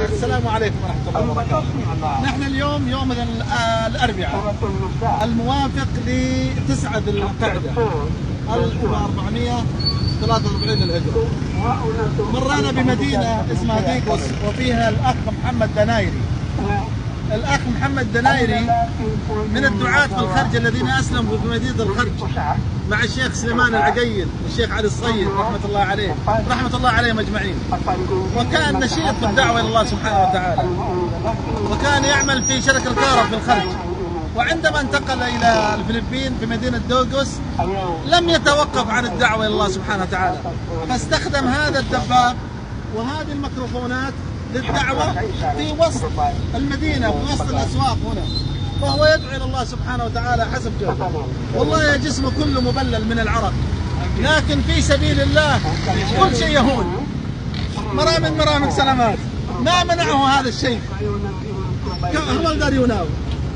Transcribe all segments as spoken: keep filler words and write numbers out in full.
السلام عليكم ورحمة الله وبركاته. نحن اليوم يوم الأربعاء الموافق لتسعة ذي القعدة ألف وأربعمائة وثلاثة وأربعين للهجرة. مرينا بمدينة اسمها ديغوس وفيها الأخ محمد دنايري. الأخ محمد دنايري من الدعاة في الخرج الذين أسلموا في مدينة الخرج مع الشيخ سليمان العقيل والشيخ علي الصيد رحمة الله عليه رحمة الله عليهم أجمعين. وكان نشيط في الدعوة إلى الله سبحانه وتعالى، وكان يعمل في شركة الكهرباء في الخرج. وعندما انتقل إلى الفلبين في مدينة دوغوس لم يتوقف عن الدعوة إلى الله سبحانه وتعالى، فاستخدم هذا الدباب وهذه الميكروفونات للدعوة في وسط المدينة في وسط الأسواق هنا، وهو يدعو إلى الله سبحانه وتعالى حسب جهده. والله يا جسمه كله مبلل من العرق، لكن في سبيل الله كل شيء يهون. مرامن مرامن سلامات، ما منعه هذا الشيء. هو الدار يناو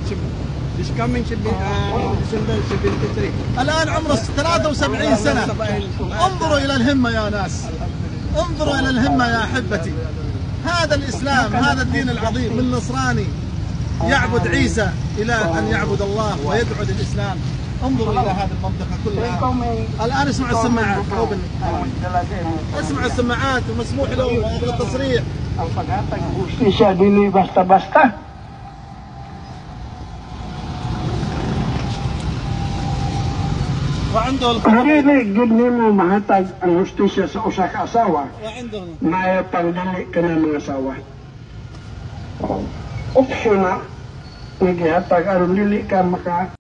الآن عمره ثلاثة وسبعين سنة. انظروا إلى الهمة يا ناس، انظروا إلى الهمة يا أحبتي. هذا الإسلام، هذا الدين العظيم، من نصراني يعبد عيسى إلى أن يعبد الله ويدعو للإسلام. انظروا إلى هذه المنطقة كلها. الآن اسمعوا السماعات، اسمعوا السماعات ومسموح لهم هذا التصريح. Bisa dili basta-basta. وعنده Dili gid nimo mahatag ang hustisya sa usa ka asawa. وعنده Maayo pang dili ka na mga asawa. Opsyon na, nagihatag aron dili ka maka